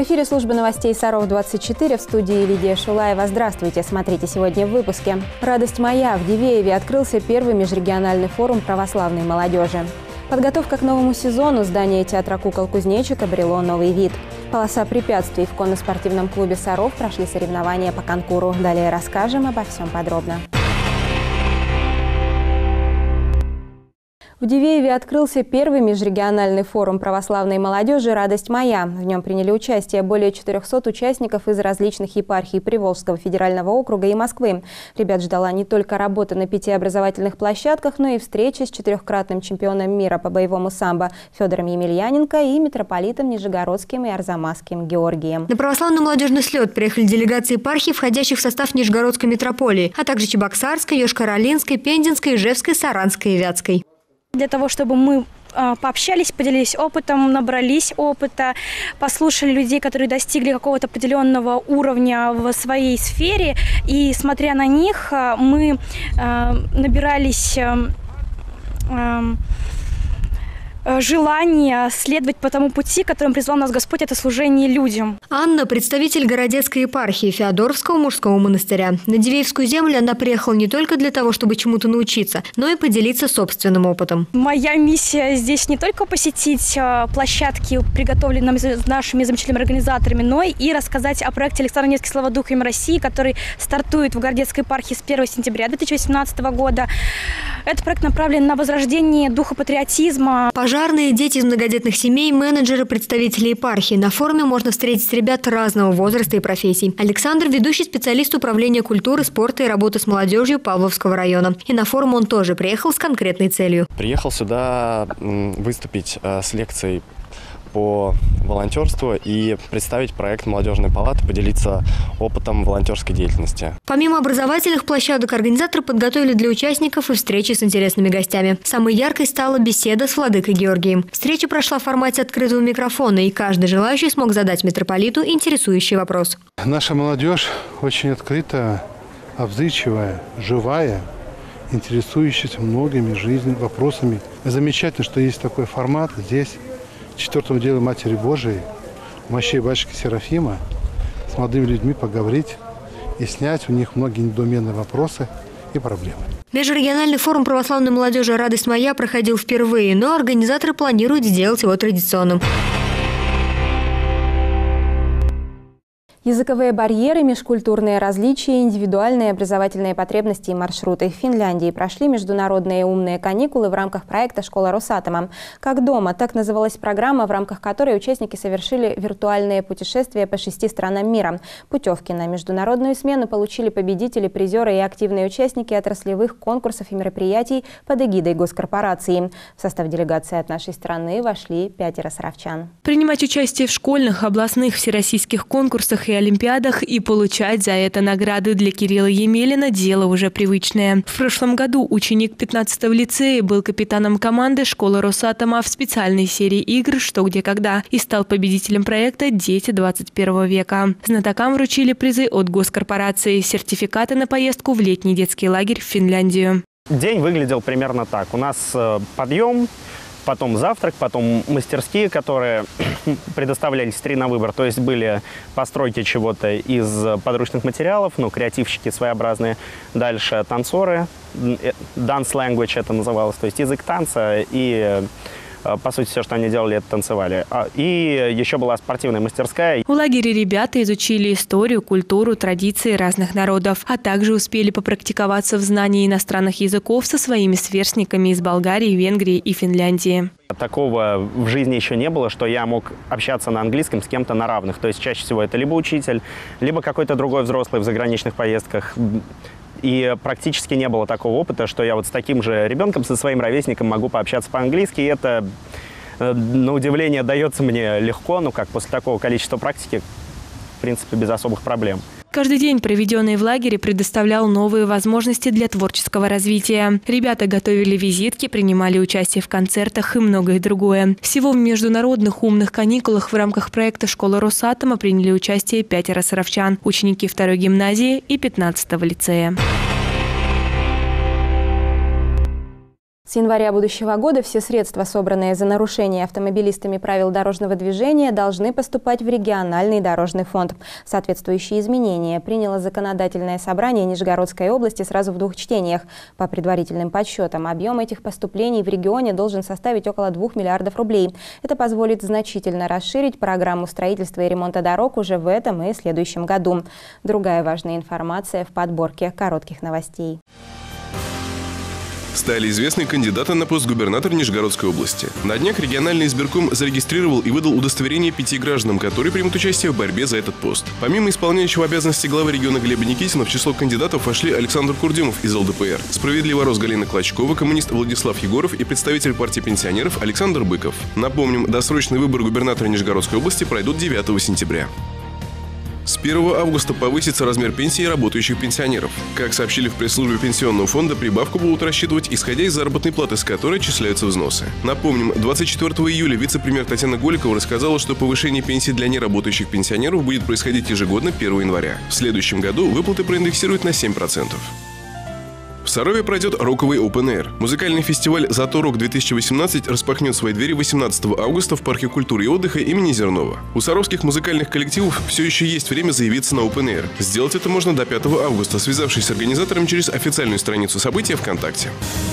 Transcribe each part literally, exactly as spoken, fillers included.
эфире службы новостей Саров двадцать четыре, в студии Лидия Шулаева. Здравствуйте, смотрите сегодня в выпуске. «Радость моя». В Дивееве открылся первый межрегиональный форум православной молодежи. Подготовка к новому сезону. Здание театра кукол «Кузнечик» обрело новый вид. Полоса препятствий. В конно-спортивном клубе «Саров» прошли соревнования по конкуру. Далее расскажем обо всем подробно. В Дивееве открылся первый межрегиональный форум православной молодежи «Радость моя». В нем приняли участие более четырёхсот участников из различных епархий Приволжского федерального округа и Москвы. Ребят ждала не только работа на пяти образовательных площадках, но и встреча с четырехкратным чемпионом мира по боевому самбо Федором Емельяненко и митрополитом Нижегородским и Арзамасским Георгием. На православный молодежный слет приехали делегации епархий, входящих в состав Нижегородской митрополии, а также Чебоксарской, Йошкар-Олинской, Пензенской, Ижевской, Саранской и Вятской. Для того, чтобы мы пообщались, поделились опытом, набрались опыта, послушали людей, которые достигли какого-то определенного уровня в своей сфере. И смотря на них, мы набирались желание следовать по тому пути, которым призвал нас Господь, это служение людям. Анна – представитель Городецкой епархии Феодоровского мужского монастыря. На Дивеевскую землю она приехала не только для того, чтобы чему-то научиться, но и поделиться собственным опытом. Моя миссия здесь не только посетить площадки, приготовленные нашими замечательными организаторами, но и рассказать о проекте Александра Невский «Слава Духу им России», который стартует в Городецкой епархии с первого сентября две тысячи восемнадцатого года. Этот проект направлен на возрождение духа патриотизма. Пожарные, дети из многодетных семей, менеджеры, представители епархии. На форуме можно встретить ребят разного возраста и профессий. Александр – ведущий специалист управления культуры, спорта и работы с молодежью Павловского района. И на форум он тоже приехал с конкретной целью. Приехал сюда выступить с лекцией по волонтерству и представить проект молодежной палаты, поделиться опытом волонтерской деятельности. Помимо образовательных площадок, организаторы подготовили для участников и встречи с интересными гостями. Самой яркой стала беседа с владыкой Георгием. Встреча прошла в формате открытого микрофона, и каждый желающий смог задать митрополиту интересующий вопрос. Наша молодежь очень открытая, отзывчивая, живая, интересующаяся многими жизненными вопросами. Замечательно, что есть такой формат здесь. Четвертому делу Матери Божией, мощей батюшки Серафима, с молодыми людьми поговорить и снять у них многие недоуменные вопросы и проблемы. Межрегиональный форум православной молодежи «Радость моя» проходил впервые, но организаторы планируют сделать его традиционным. Языковые барьеры, межкультурные различия, индивидуальные образовательные потребности и маршруты. В Финляндии прошли международные умные каникулы в рамках проекта «Школа Росатома». «Как дома» – так называлась программа, в рамках которой участники совершили виртуальные путешествия по шести странам мира. Путевки на международную смену получили победители, призеры и активные участники отраслевых конкурсов и мероприятий под эгидой госкорпорации. В состав делегации от нашей страны вошли пятеро саровчан. Принимать участие в школьных, областных, всероссийских конкурсах и олимпиадах и получать за это награды для Кирилла Емелина – дело уже привычное. В прошлом году ученик пятнадцатого лицея был капитаном команды «Школы Росатома» в специальной серии игр «Что, где, когда» и стал победителем проекта «Дети двадцать первого века». Знатокам вручили призы от госкорпорации, сертификаты на поездку в летний детский лагерь в Финляндию. День выглядел примерно так. У нас подъем, потом завтрак, потом мастерские, которые предоставлялись три на выбор. То есть были постройки чего-то из подручных материалов, ну, креативщики своеобразные. Дальше танцоры, dance language это называлось, то есть язык танца. И, по сути, все, что они делали, это танцевали. И еще была спортивная мастерская. В лагере ребята изучили историю, культуру, традиции разных народов, а также успели попрактиковаться в знании иностранных языков со своими сверстниками из Болгарии, Венгрии и Финляндии. Такого в жизни еще не было, что я мог общаться на английском с кем-то на равных. То есть чаще всего это либо учитель, либо какой-то другой взрослый в заграничных поездках. И практически не было такого опыта, что я вот с таким же ребенком, со своим ровесником могу пообщаться по-английски. И это, на удивление, дается мне легко, ну как после такого количества практики, в принципе, без особых проблем. Каждый день, проведенный в лагере, предоставлял новые возможности для творческого развития. Ребята готовили визитки, принимали участие в концертах и многое другое. Всего в международных умных каникулах в рамках проекта «Школа Росатома» приняли участие пятеро саровчан, ученики второй гимназии и пятнадцатого лицея. С января будущего года все средства, собранные за нарушение автомобилистами правил дорожного движения, должны поступать в региональный дорожный фонд. Соответствующие изменения приняло законодательное собрание Нижегородской области сразу в двух чтениях. По предварительным подсчетам, объем этих поступлений в регионе должен составить около двух миллиардов рублей. Это позволит значительно расширить программу строительства и ремонта дорог уже в этом и следующем году. Другая важная информация в подборке коротких новостей. Стали известны кандидаты на пост губернатора Нижегородской области. На днях региональный избирком зарегистрировал и выдал удостоверение пяти гражданам, которые примут участие в борьбе за этот пост. Помимо исполняющего обязанности главы региона Глеба Никитина, в число кандидатов вошли Александр Курдюмов из эл дэ пэ эр, справедливый Рос Галина Клочкова, коммунист Владислав Егоров и представитель партии пенсионеров Александр Быков. Напомним, досрочные выборы губернатора Нижегородской области пройдут девятого сентября. С первого августа повысится размер пенсии работающих пенсионеров. Как сообщили в пресс-службе Пенсионного фонда, прибавку будут рассчитывать, исходя из заработной платы, с которой отчисляются взносы. Напомним, двадцать четвёртого июля вице-премьер Татьяна Голикова рассказала, что повышение пенсий для неработающих пенсионеров будет происходить ежегодно первого января. В следующем году выплаты проиндексируют на семь процентов. В Сарове пройдет роковый Open Air. Музыкальный фестиваль «Зато рок-две тысячи восемнадцать» распахнет свои двери восемнадцатого августа в Парке культуры и отдыха имени Зернова. У саровских музыкальных коллективов все еще есть время заявиться на Open Air. Сделать это можно до пятого августа, связавшись с организатором через официальную страницу события ВКонтакте.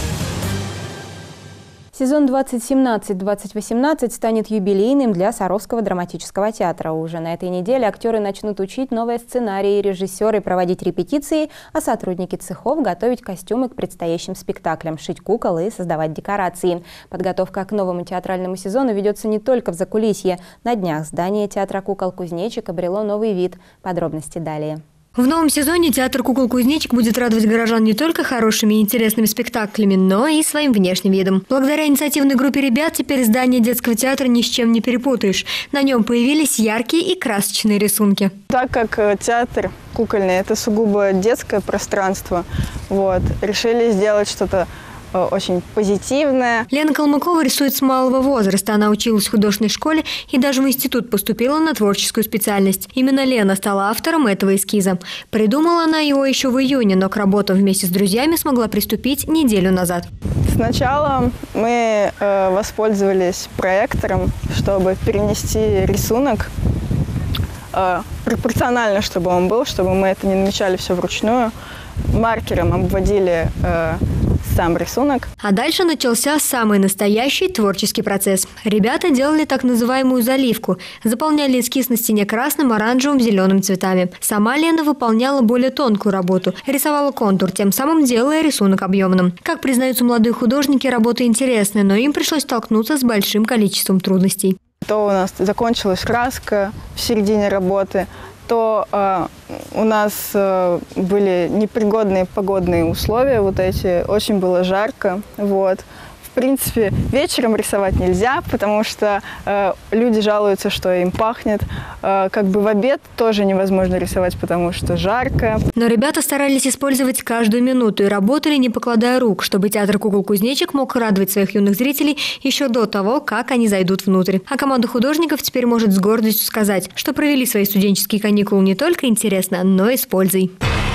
Сезон двадцать семнадцать — двадцать восемнадцать станет юбилейным для Саровского драматического театра. Уже на этой неделе актеры начнут учить новые сценарии, режиссеры проводить репетиции, а сотрудники цехов готовить костюмы к предстоящим спектаклям, шить кукол и создавать декорации. Подготовка к новому театральному сезону ведется не только в закулисье. На днях здание театра кукол «Кузнечик» обрело новый вид. Подробности далее. В новом сезоне театр «Кукол-Кузнечик» будет радовать горожан не только хорошими и интересными спектаклями, но и своим внешним видом. Благодаря инициативной группе ребят теперь здание детского театра ни с чем не перепутаешь. На нем появились яркие и красочные рисунки. Так как театр кукольный – это сугубо детское пространство, вот, решили сделать что-то очень позитивная. Лена Калмыкова рисует с малого возраста. Она училась в художественной школе и даже в институт поступила на творческую специальность. Именно Лена стала автором этого эскиза. Придумала она его еще в июне, но к работам вместе с друзьями смогла приступить неделю назад. Сначала мы э, воспользовались проектором, чтобы перенести рисунок э, пропорционально, чтобы он был, чтобы мы это не намечали все вручную. Маркером обводили э, сам рисунок. А дальше начался самый настоящий творческий процесс. Ребята делали так называемую заливку. Заполняли эскиз на стене красным, оранжевым, зеленым цветами. Сама Лена выполняла более тонкую работу. Рисовала контур, тем самым делая рисунок объемным. Как признаются молодые художники, работа интересная, но им пришлось столкнуться с большим количеством трудностей. То у нас закончилась краска в середине работы, то э, у нас э, были непригодные погодные условия, вот эти, очень было жарко, вот. В принципе, вечером рисовать нельзя, потому что э, люди жалуются, что им пахнет. Э, как бы в обед тоже невозможно рисовать, потому что жарко. Но ребята старались использовать каждую минуту и работали, не покладая рук, чтобы театр «Кукол-Кузнечик» мог радовать своих юных зрителей еще до того, как они зайдут внутрь. А команда художников теперь может с гордостью сказать, что провели свои студенческие каникулы не только интересно, но и с пользой.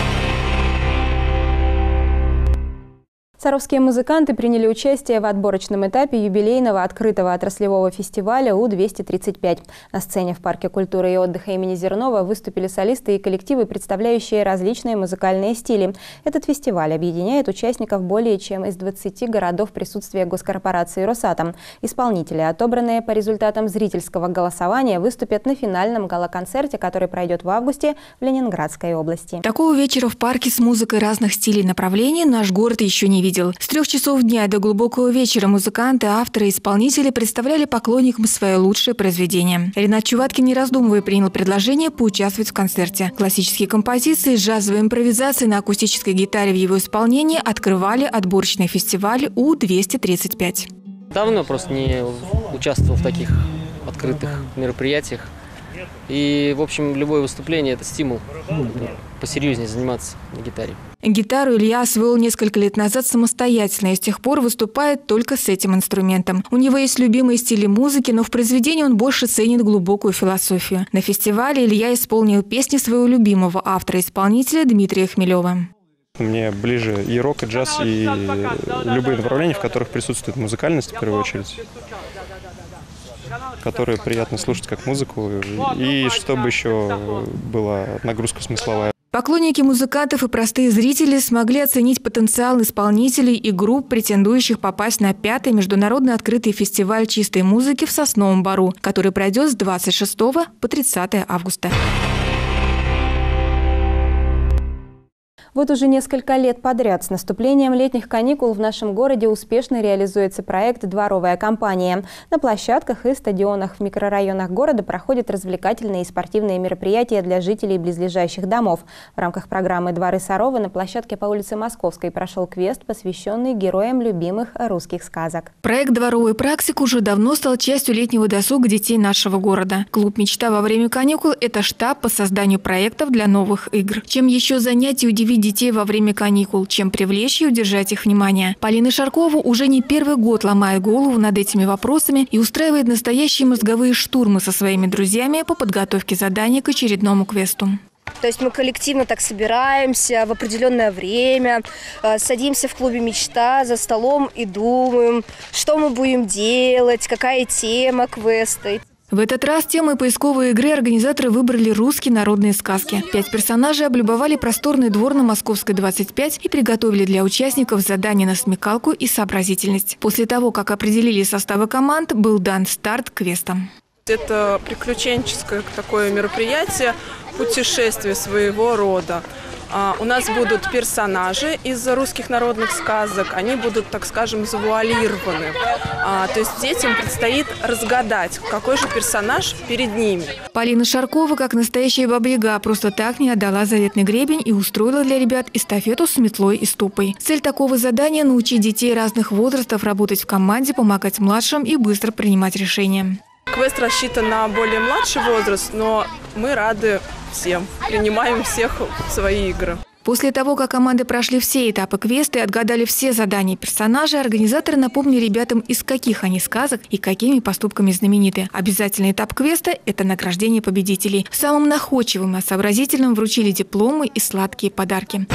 Саровские музыканты приняли участие в отборочном этапе юбилейного открытого отраслевого фестиваля У двести тридцать пять. На сцене в Парке культуры и отдыха имени Зернова выступили солисты и коллективы, представляющие различные музыкальные стили. Этот фестиваль объединяет участников более чем из двадцати городов присутствия госкорпорации «Росатом». Исполнители, отобранные по результатам зрительского голосования, выступят на финальном гала-концерте, который пройдет в августе в Ленинградской области. Такого вечера в парке с музыкой разных стилей и направлений наш город еще не видел. С трех часов дня до глубокого вечера музыканты, авторы и исполнители представляли поклонникам свои лучшие произведения. Ренат Чуваткин, не раздумывая, принял предложение поучаствовать в концерте. Классические композиции, джазовые импровизации на акустической гитаре в его исполнении открывали отборочный фестиваль У двести тридцать пять. Давно просто не участвовал в таких открытых мероприятиях. И, в общем, любое выступление – это стимул посерьезнее заниматься на гитаре. Гитару Илья освоил несколько лет назад самостоятельно и с тех пор выступает только с этим инструментом. У него есть любимые стили музыки, но в произведении он больше ценит глубокую философию. На фестивале Илья исполнил песни своего любимого автора-исполнителя Дмитрия Хмелева. Мне ближе и рок, и джаз, и любые направления, в которых присутствует музыкальность, в первую очередь, которые приятно слушать как музыку, и чтобы еще была нагрузка смысловая. Поклонники музыкантов и простые зрители смогли оценить потенциал исполнителей и групп, претендующих попасть на пятый международный открытый фестиваль чистой музыки в Сосновом Бору, который пройдет с двадцать шестого по тридцатое августа. Вот уже несколько лет подряд с наступлением летних каникул в нашем городе успешно реализуется проект «Дворовая компания». На площадках и стадионах в микрорайонах города проходят развлекательные и спортивные мероприятия для жителей близлежащих домов. В рамках программы «Дворы Сарова» на площадке по улице Московской прошел квест, посвященный героям любимых русских сказок. Проект «Дворовый практик» уже давно стал частью летнего досуга детей нашего города. Клуб «Мечта» во время каникул – это штаб по созданию проектов для новых игр. Чем еще занять и удивить детей во время каникул, чем привлечь и удержать их внимание. Полина Шаркова уже не первый год ломает голову над этими вопросами и устраивает настоящие мозговые штурмы со своими друзьями по подготовке заданий к очередному квесту. То есть мы коллективно так собираемся в определенное время, садимся в клубе «Мечта» за столом и думаем, что мы будем делать, какая тема квеста. В этот раз темой поисковой игры организаторы выбрали русские народные сказки. Пять персонажей облюбовали просторный двор на Московской, двадцать пять и приготовили для участников задания на смекалку и сообразительность. После того, как определили составы команд, был дан старт квестам. Это приключенческое такое мероприятие, путешествие своего рода. У нас будут персонажи из русских народных сказок, они будут, так скажем, завуалированы. То есть детям предстоит разгадать, какой же персонаж перед ними. Полина Шаркова, как настоящая баба-яга, просто так не отдала заветный гребень и устроила для ребят эстафету с метлой и ступой. Цель такого задания – научить детей разных возрастов работать в команде, помогать младшим и быстро принимать решения. Квест рассчитан на более младший возраст, но мы рады всем, принимаем всех в свои игры. После того, как команды прошли все этапы квеста и отгадали все задания персонажей, организаторы напомнили ребятам, из каких они сказок и какими поступками знамениты. Обязательный этап квеста – это награждение победителей. Самым находчивым и сообразительным вручили дипломы и сладкие подарки.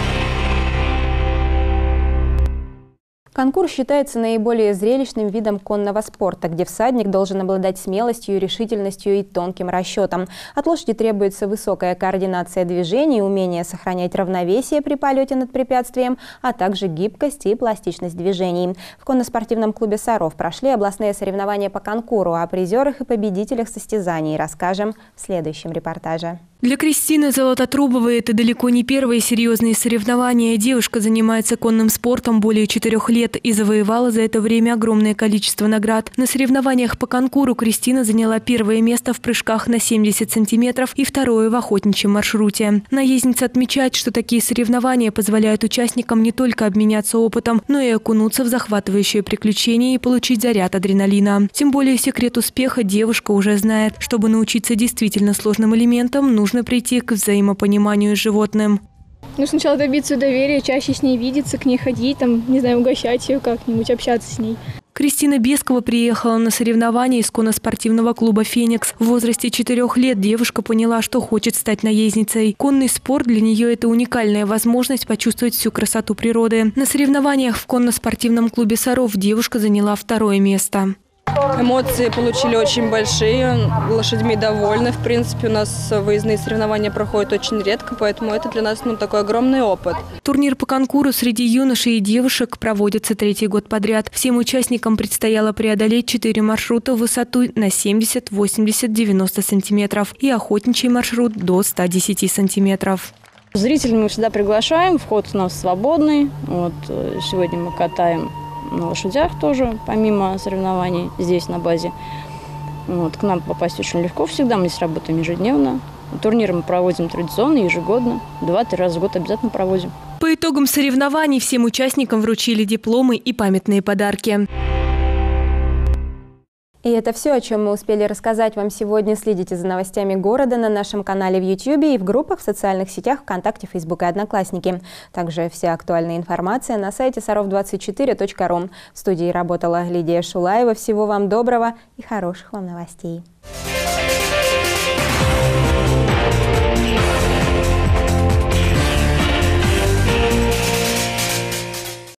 Конкурс считается наиболее зрелищным видом конного спорта, где всадник должен обладать смелостью, решительностью и тонким расчетом. От лошади требуется высокая координация движений, умение сохранять равновесие при полете над препятствием, а также гибкость и пластичность движений. В конно-спортивном клубе «Саров» прошли областные соревнования по конкуру. О призерах и победителях состязаний расскажем в следующем репортаже. Для Кристины Золототрубовой это далеко не первые серьезные соревнования. Девушка занимается конным спортом более четырех лет и завоевала за это время огромное количество наград. На соревнованиях по конкуру Кристина заняла первое место в прыжках на семьдесят сантиметров и второе в охотничьем маршруте. Наездница отмечает, что такие соревнования позволяют участникам не только обменяться опытом, но и окунуться в захватывающее приключение и получить заряд адреналина. Тем более секрет успеха девушка уже знает. Чтобы научиться действительно сложным элементам, нужно Нужно прийти к взаимопониманию с животным. Ну, сначала добиться доверия, чаще с ней видеться, к ней ходить, там, не знаю, угощать ее как-нибудь, общаться с ней. Кристина Бескова приехала на соревнования из конно-спортивного клуба «Феникс». В возрасте четырех лет девушка поняла, что хочет стать наездницей. Конный спорт для нее – это уникальная возможность почувствовать всю красоту природы. На соревнованиях в конно-спортивном клубе «Саров» девушка заняла второе место. Эмоции получили очень большие, лошадьми довольны. В принципе, у нас выездные соревнования проходят очень редко, поэтому это для нас ну, такой огромный опыт. Турнир по конкуру среди юношей и девушек проводится третий год подряд. Всем участникам предстояло преодолеть четыре маршрута в высоту на семьдесят, восемьдесят, девяносто сантиметров и охотничий маршрут до ста десяти сантиметров. Зрителей мы всегда приглашаем, вход у нас свободный. Вот, сегодня мы катаем на лошадях тоже, помимо соревнований здесь на базе. Вот, к нам попасть очень легко всегда, мы здесь работаем ежедневно. Турниры мы проводим традиционно, ежегодно, два-три раза в год обязательно проводим. По итогам соревнований всем участникам вручили дипломы и памятные подарки. И это все, о чем мы успели рассказать вам сегодня. Следите за новостями города на нашем канале в ютубе и в группах в социальных сетях ВКонтакте, Фейсбук и Одноклассники. Также вся актуальная информация на сайте саров двадцать четыре точка ру. В студии работала Лидия Шулаева. Всего вам доброго и хороших вам новостей.